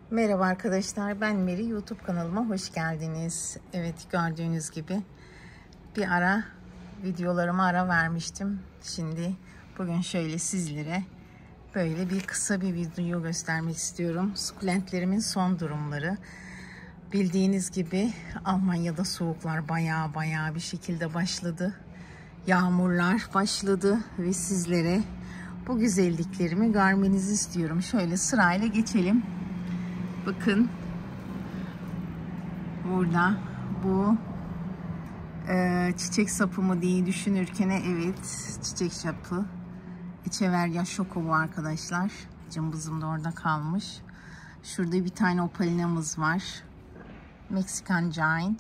Merhaba arkadaşlar, ben Meri. YouTube kanalıma hoş geldiniz. Evet, gördüğünüz gibi bir ara videolarıma ara vermiştim. Şimdi bugün şöyle sizlere böyle kısa bir video göstermek istiyorum. Sukulentlerimin son durumları. Bildiğiniz gibi Almanya'da soğuklar bayağı bir şekilde başladı. Yağmurlar başladı ve sizlere bu güzelliklerimi görmenizi istiyorum. Şöyle sırayla geçelim. Bakın burada bu çiçek sapı mı diye düşünürken evet, çiçek sapı. Echeveria şoko bu arkadaşlar. Cımbızım da orada kalmış. Şurada bir tane opalinamız var. Mexican Giant.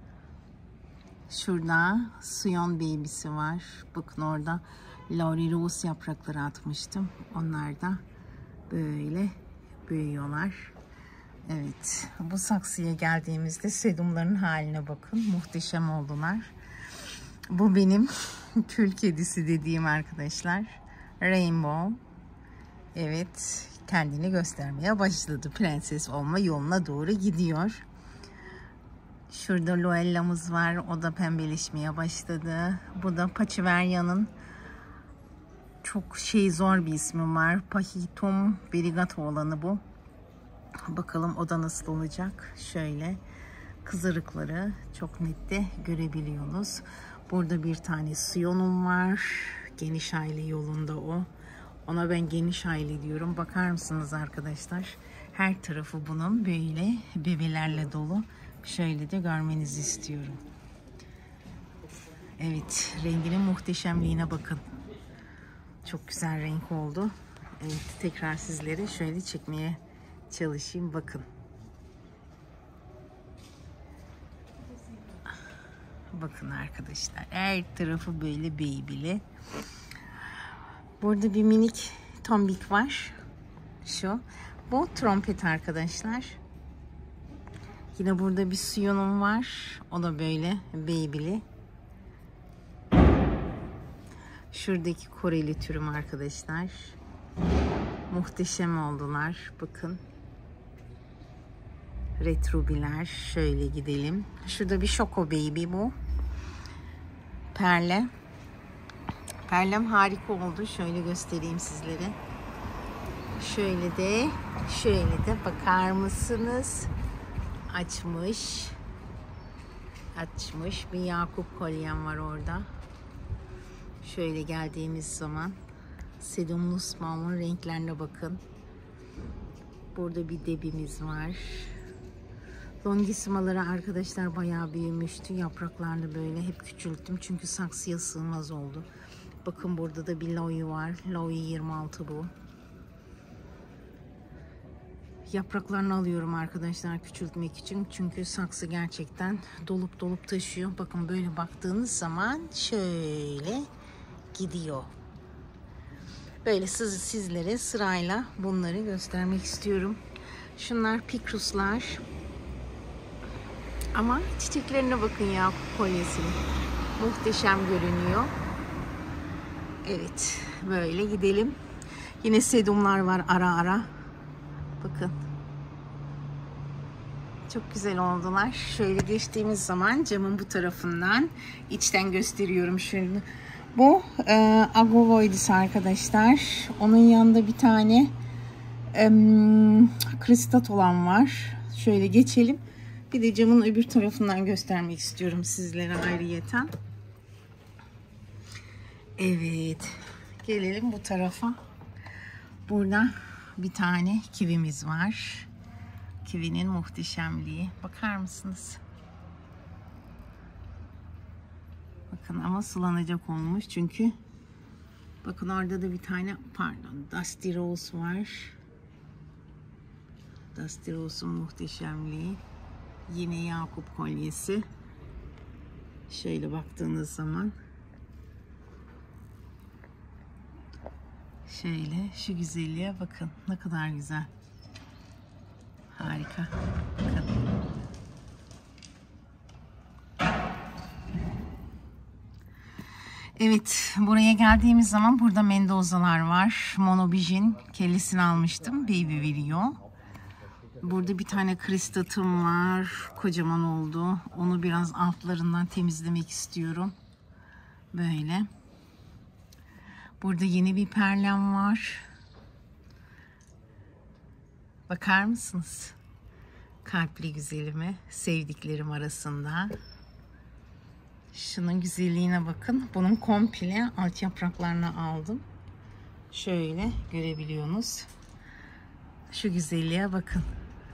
Şurada Sion Baby'si var. Bakın orada Laurel Rose yaprakları atmıştım. Onlar da böyle büyüyorlar. Evet, bu saksıya geldiğimizde sedumların haline bakın. Muhteşem oldular. Bu benim kül kedisi dediğim arkadaşlar. Rainbow. Evet, kendini göstermeye başladı. Prenses olma yoluna doğru gidiyor. Şurada Loella'mız var. O da pembeleşmeye başladı. Bu da Pachiveria'nın çok zor bir ismi var. Pahitum Verigato olanı bu. Bakalım o da nasıl olacak. Şöyle kızarıkları çok net de görebiliyorsunuz. Burada bir tane Sion'um var. Geniş aile yolunda o. Ona ben geniş aile diyorum. Bakar mısınız arkadaşlar? Her tarafı bunun böyle bebelerle dolu. Şöyle de görmenizi istiyorum. Evet, renginin muhteşemliğine bakın. Çok güzel renk oldu. Evet, tekrar sizlere şöyle çekmeye çalışayım. Bakın. Bakın arkadaşlar. Her tarafı böyle baby'li. Burada bir minik tombik var. Şu. Bu trompet arkadaşlar. Yine burada bir Sion'um var. O da böyle baby'li. Şuradaki Koreli türüm arkadaşlar. Muhteşem oldular. Bakın. Retrobiler. Şöyle gidelim. Şurada bir Şoko Baby bu. Perle. Perlem harika oldu. Şöyle göstereyim sizlere. Şöyle de bakar mısınız? Açmış. Bir Yakup kolyem var orada. Şöyle geldiğimiz zaman Sedumnus Malm'un renklerine bakın. Burada bir debimiz var. Longissemaları arkadaşlar bayağı büyümüştü. Yapraklarını böyle hep küçülttüm. Çünkü saksıya sığmaz oldu. Bakın burada da bir Louis var. Louis 26 bu. Yapraklarını alıyorum arkadaşlar küçültmek için. Çünkü saksı gerçekten dolup taşıyor. Bakın böyle baktığınız zaman şöyle gidiyor. Böyle sizlere sırayla bunları göstermek istiyorum. Şunlar Picrus'lar. Ama çiçeklerine bakın ya, kolyesini. Muhteşem görünüyor. Evet, böyle gidelim. Yine sedumlar var ara. Bakın. Çok güzel oldular. Şöyle geçtiğimiz zaman camın bu tarafından içten gösteriyorum şöyle. Bu Agrovoidis arkadaşlar. Onun yanında bir tane kristat olan var. Şöyle geçelim. Bir de camın öbür tarafından göstermek istiyorum sizlere ayrıyeten. Evet. Gelelim bu tarafa. Burada bir tane kivimiz var. Kivinin muhteşemliği. Bakar mısınız? Bakın ama sulanacak olmuş. Çünkü bakın orada da bir tane Dusty Rose var. Dusty Rose'un muhteşemliği. Yine Yakup kolyesi. Şöyle baktığınız zaman şöyle şu güzelliğe bakın. Ne kadar güzel. Harika. Bakın. Evet, buraya geldiğimiz zaman burada Mendoza'lar var. Monobijin kellesini almıştım. Baby veriyor. Burada bir tane kristatım var. Kocaman oldu. Onu biraz altlarından temizlemek istiyorum. Böyle. Burada yeni bir perlem var. Bakar mısınız? Kalpli güzelimi, sevdiklerim arasında. Şunun güzelliğine bakın. Bunun komple alt yapraklarını aldım. Şöyle görebiliyorsunuz. Şu güzelliğe bakın.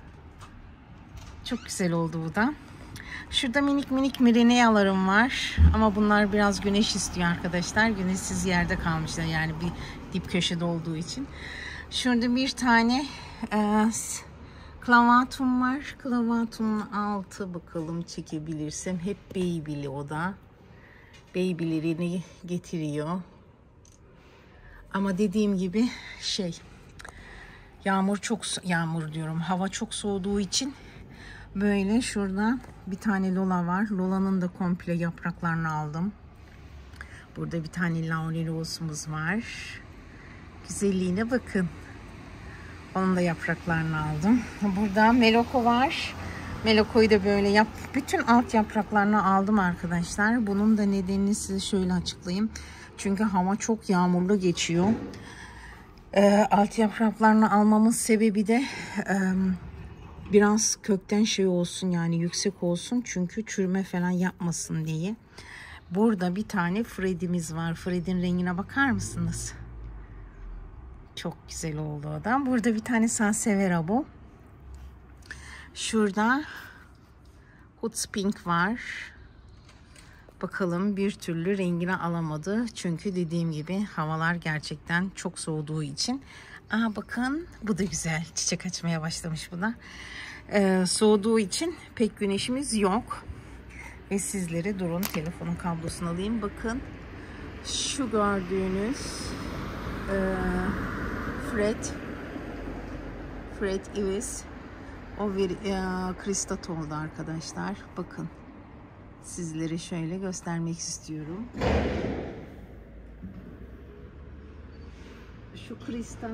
Çok güzel oldu bu da. Şurada minik minik mireneyalarım var. Ama bunlar biraz güneş istiyor arkadaşlar. Güneşsiz yerde kalmışlar. Yani bir dip köşede olduğu için. Şurada bir tane klavatum var. Klavatumun altı bakalım çekebilirsem. Hep baby'li o da. Baby'lerini getiriyor. Ama dediğim gibi yağmur diyorum. Hava çok soğuduğu için böyle şurada bir tane Lola var. Lola'nın da komple yapraklarını aldım. Burada bir tane Laurel Rose'umuz var. Güzelliğine bakın. Onun da yapraklarını aldım. Burada Meloko var. Meloko'yu da böyle bütün alt yapraklarını aldım arkadaşlar. Bunun da nedenini size şöyle açıklayayım. Çünkü hava çok yağmurlu geçiyor. Alt yapraklarını almamın sebebi de biraz kökten olsun, yani yüksek olsun. Çünkü çürüme falan yapmasın diye. Burada bir tane Freddy'miz var. Freddy'nin rengine bakar mısınız? Çok güzel oldu o da. Burada bir tane Sansevieria bu. Şurada Hoods Pink var. Bakalım, bir türlü rengini alamadı. Çünkü dediğim gibi havalar gerçekten çok soğuduğu için. Bakın, bu da güzel. Çiçek açmaya başlamış bu da. Soğuduğu için pek güneşimiz yok. Ve sizlere durun, telefonun kablosunu alayım. Bakın, şu gördüğünüz Fred Ives o bir kristat oldu arkadaşlar. Bakın, sizlere şöyle göstermek istiyorum. Şu kristal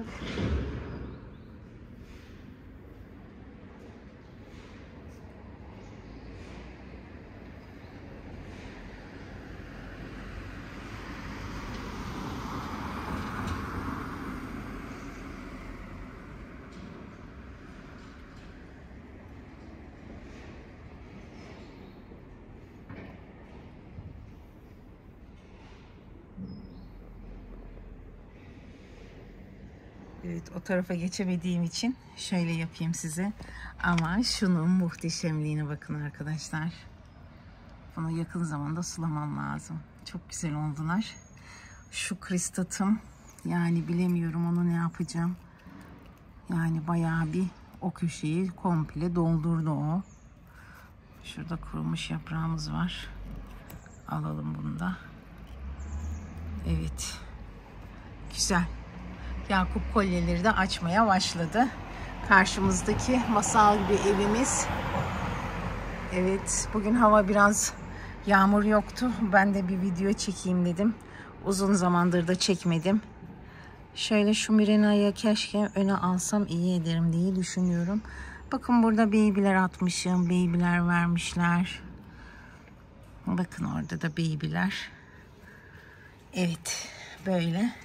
evet, o tarafa geçemediğim için şöyle yapayım size. Ama şunun muhteşemliğine bakın arkadaşlar. Bunu yakın zamanda sulamam lazım. Çok güzel oldular. Şu kristatım, yani bilemiyorum onu ne yapacağım. Yani bayağı bir o köşeyi komple doldurdu o. Şurada kurumuş yaprağımız var. Alalım bunu da. Evet. Güzel. Yakup kolyeleri de açmaya başladı. Karşımızdaki masal gibi evimiz. Evet, bugün hava biraz yağmur yoktu. Ben de bir video çekeyim dedim. Uzun zamandır da çekmedim. Şöyle şu Mirena'yı keşke öne alsam iyi ederim diye düşünüyorum. Bakın, burada baby'ler atmışım. Baby'ler vermişler. Bakın, orada da baby'ler. Evet, böyle.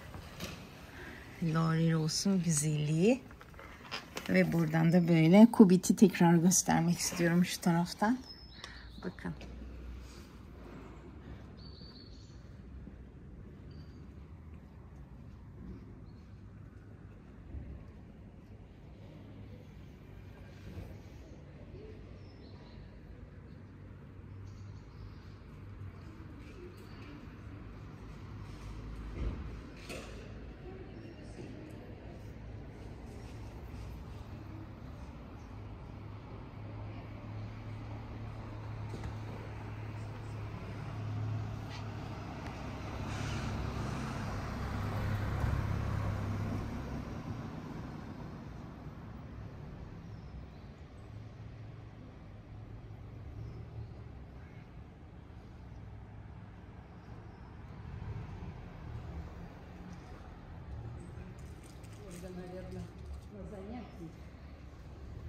Laurel Rose'un güzelliği. Ve buradan da böyle Kubit'i tekrar göstermek istiyorum şu taraftan. Bakın. наверное, на занятии.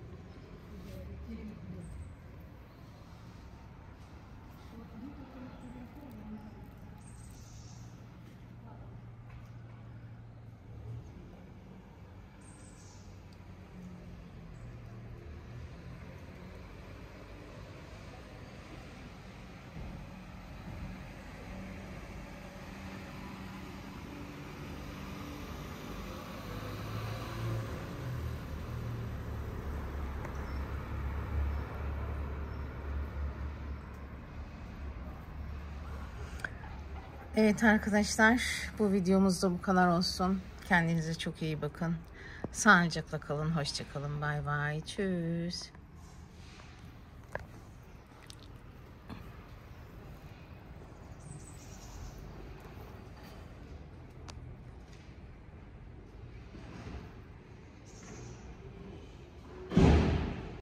Evet arkadaşlar, bu videomuzda bu kadar olsun. Kendinize çok iyi bakın. Sağlıcakla kalın, hoşça kalın. Bay bay. Tschüss.